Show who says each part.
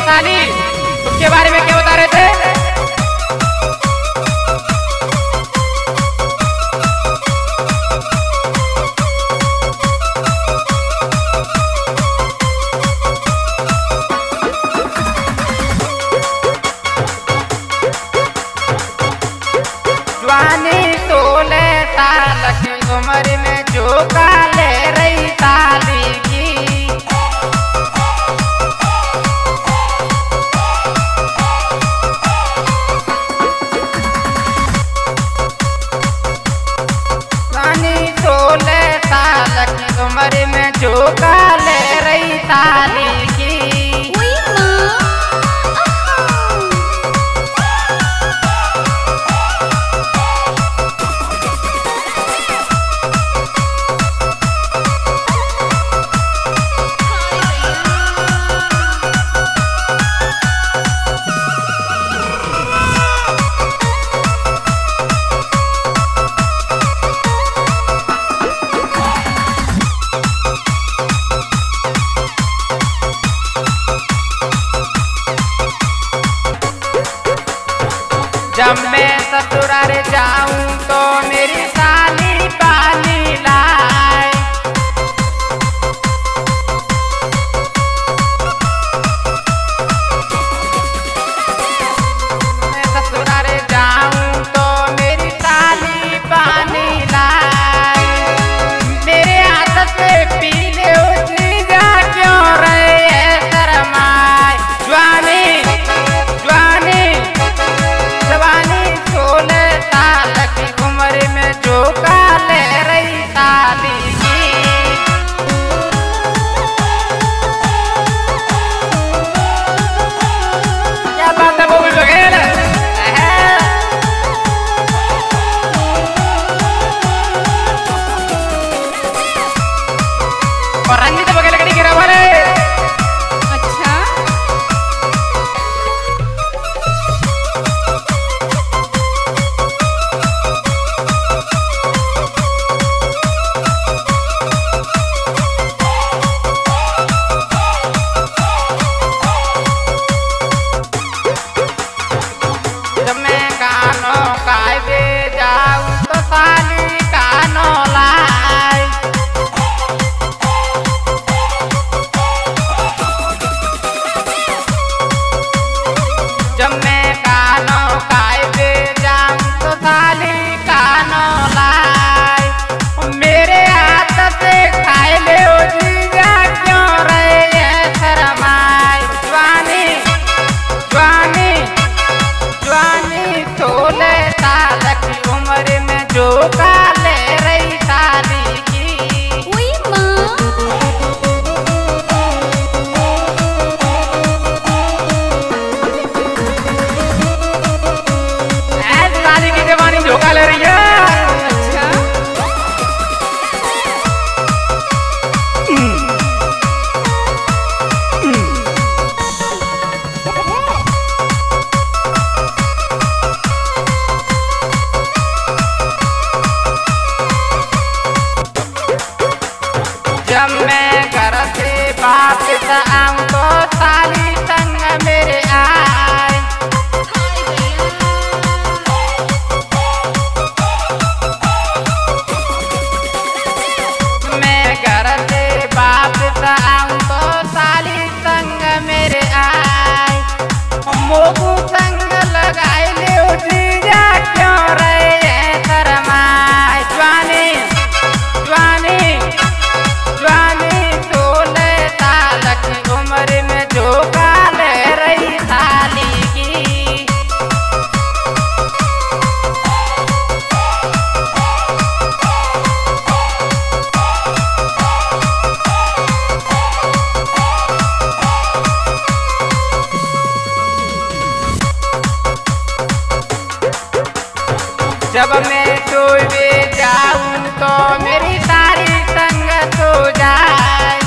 Speaker 1: साली उसके बारे में क्या बता रहे थे?
Speaker 2: जवानी 16 साल की उम्र में जो काले रही साली की, जवानी 16 साल की उम्र में जो काले रही साली की। जब मैं ससुराल जाऊं तो मेरी साली पानी लाए, मैं ससुराल जाऊं तो मेरी साली पानी लाए। मेरे हाथ से पी ले उतनी जा क्यों रहे है शर्माए। जवानी जवानी जवानी 16 साल की उम्र में जो काले रही साली की। क्या बात है बोल बगैर और रंजित बगैर कड़ी गिरा वाले।
Speaker 3: अच्छा
Speaker 2: जब मैं कानों कायदे जाऊं तो साली कानों लाई। जब मैं कानों कायदे जाऊं तो साली कानों लाई। मेरे हाथ से खाए ले ओ जीजा क्यों रहे हैं शर्माए। जवानी जवानी जवानी 16 साल की उम्र में जो काले रही साली की।
Speaker 3: उई माँ
Speaker 2: ऐसी साली की जवानी जो काले रही है।
Speaker 3: अच्छा
Speaker 2: जब मैं घर से वापस आऊं तो साली संग मेरे आए। मैं घर से वापस आऊं तो साली संग मेरे आए। मोगू संग लगाए ले जीजा क्यों रहे हैं शर्माए। जवानी जवानी जवानी 16 साल की उम्र में जो काले रही साली की। जब मैं सोए जाऊं तो मेरी सारी संग सो जाए।